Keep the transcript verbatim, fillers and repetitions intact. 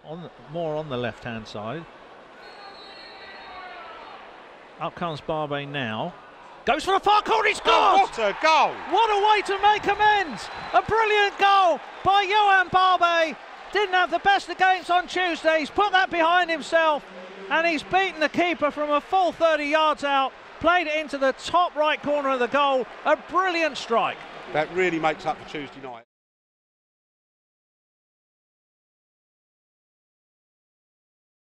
on the, more on the left-hand side. Up comes Barbet now. Goes for the far corner, he scores! Oh, what a goal! What a way to make amends! A brilliant goal by Yoann Barbet. Didn't have the best of games on Tuesday. He's put that behind himself, and he's beaten the keeper from a full thirty yards out. Played it into the top right corner of the goal. A brilliant strike. That really makes up for Tuesday night.